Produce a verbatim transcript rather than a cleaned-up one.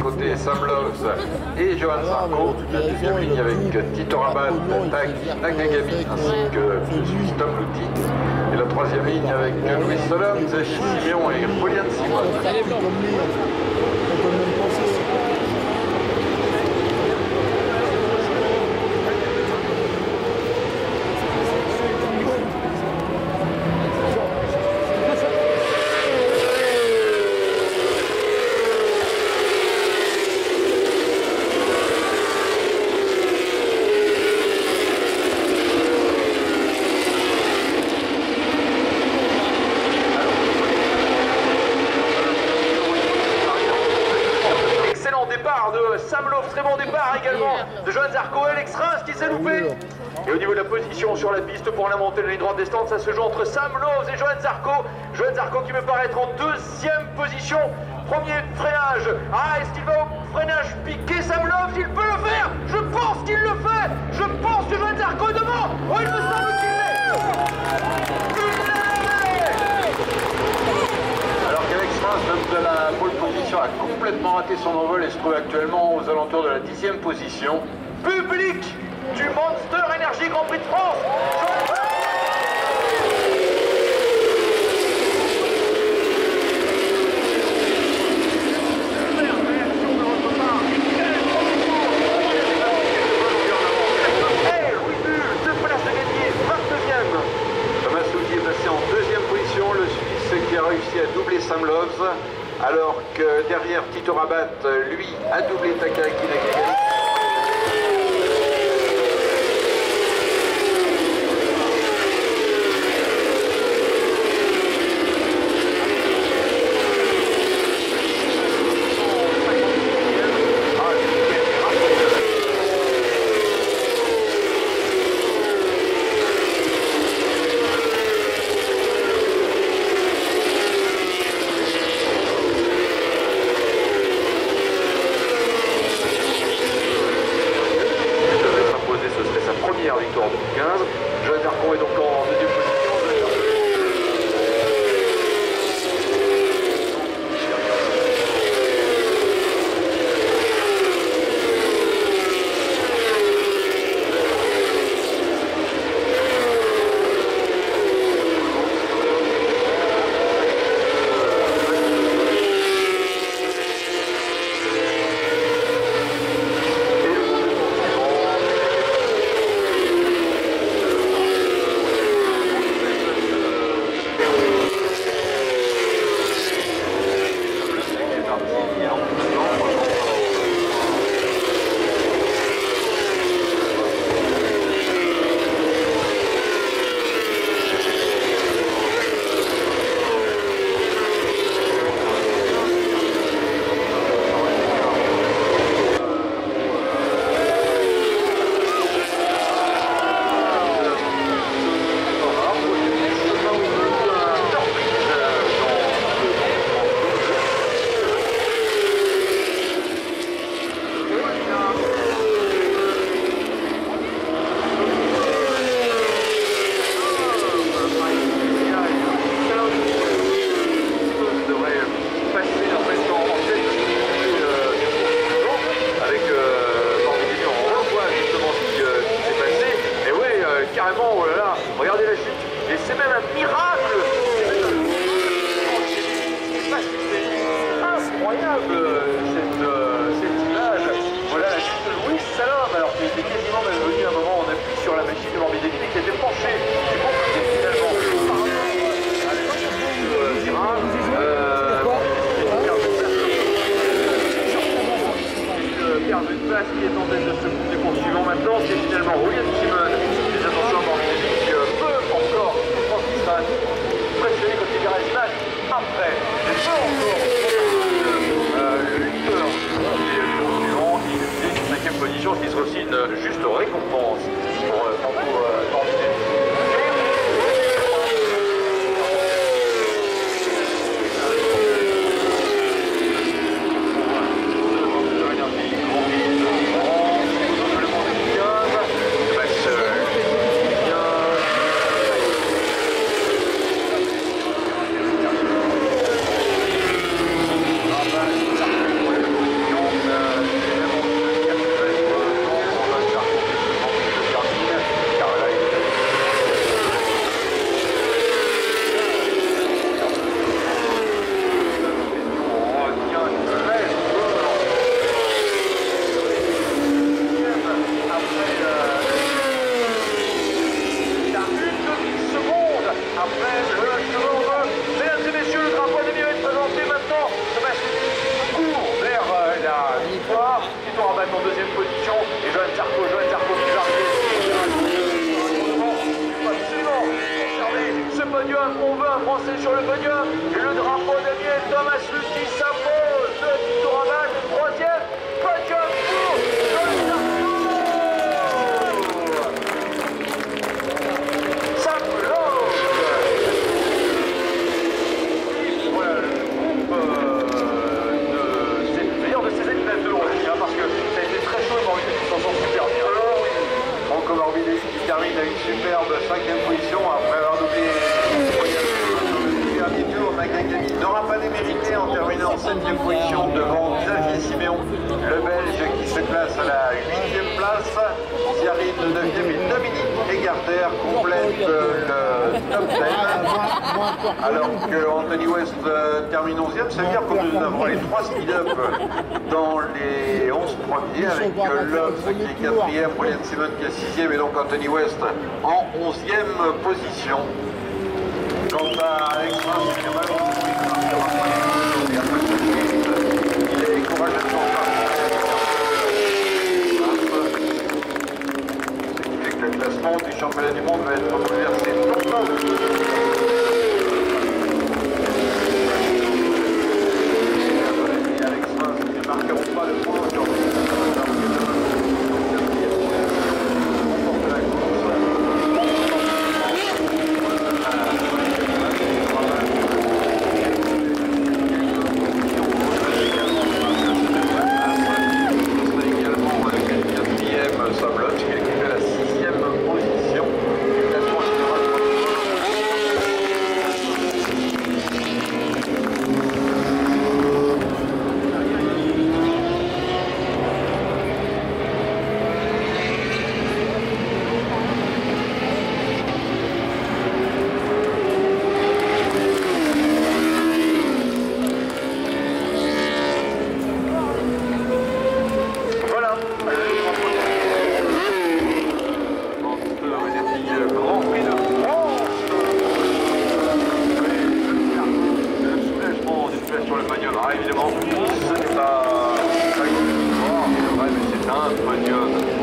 côté Sam Loves et Johan Zarco. La deuxième ligne avec Tito Rabat, Nagagabi ainsi que Tom Lutti. Et la troisième ligne avec Louis Solom, Simeon et Polian Simon. Sam Loves, très bon départ également de Johan Zarco, Alex Rins qui s'est loupé. Et au niveau de la position sur la piste pour la montée de la ligne droite des stands, ça se joue entre Sam Loves et Johan Zarco. Johan Zarco qui me paraît être en deuxième position. Premier freinage. Ah, est-ce qu'il va au freinage piqué Sam Loves? Il peut le faire. Je pense qu'il le fait. Je pense que Johan Zarco est devant. Oh, il me semble qu'il l'est. Alors qu'Alex Rins, même de la pole position, a complètement raté son envol et se trouve actuellement aux alentours de la dixième position. Public du Monster Energy Grand Prix de France. Réussi à doubler Sam Loves, alors que derrière Tito Rabat, lui, a doublé Takahaki Nagagabi. Victoire deux mille quinze. Johan Zarco est donc en deuxième position. Carrément, oh là là, regardez la chute, et c'est même un miracle. C'est incroyable cette, euh, cette image. Voilà la chute de Louis Salom, alors qu'il était quasiment même venu à un moment, on appuie sur la machine de Morbidelli, mais qui était penché. C'est compliqué finalement. Perdre une place qui est en tête de ce groupe des poursuivants maintenant, c'est finalement William Simon. Les attentions à Morbidelli peut encore, je pense qu'il sera pressionné quand il verra Smash après. Mais peut encore euh, le leader des poursuivants qui est une cinquième position, ce qui sera aussi une juste récompense pour euh, Franco euh, Morbidelli. position devant Xavier Siméon, le Belge qui se classe à la huitième place. Ziarine le neuvième et Dominique Egarter complète le top dix. Alors que Anthony West termine onzième, ça veut dire que nous avons les trois speed-up dans les onze premiers, avec Love qui est quatrième, Brian Simon qui est sixième et donc Anthony West en onzième position. Quant à Alex Rins, il est courageusement parti. Ce qui fait que le classement du championnat du monde va être bouleversé. Alex Rins ne marqueront pas le point aujourd'hui. Évidemment, ce n'est pas une victoire, mais c'est un podium.